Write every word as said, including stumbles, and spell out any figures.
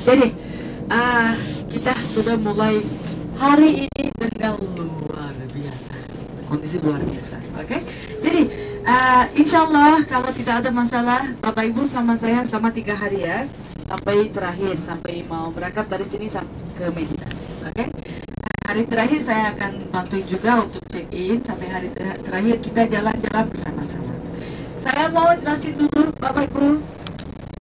Jadi uh, kita sudah mulai hari ini dengan luar biasa, kondisi luar biasa. Oke, okay? Jadi uh, insya Allah kalau tidak ada masalah, Bapak Ibu sama saya sama tiga hari ya, sampai terakhir, sampai mau berangkat dari sini ke Medina. Oke, okay? Hari terakhir saya akan bantuin juga untuk check in, sampai hari ter terakhir kita jalan-jalan bersama-sama. Saya mau jelasin dulu Bapak Ibu,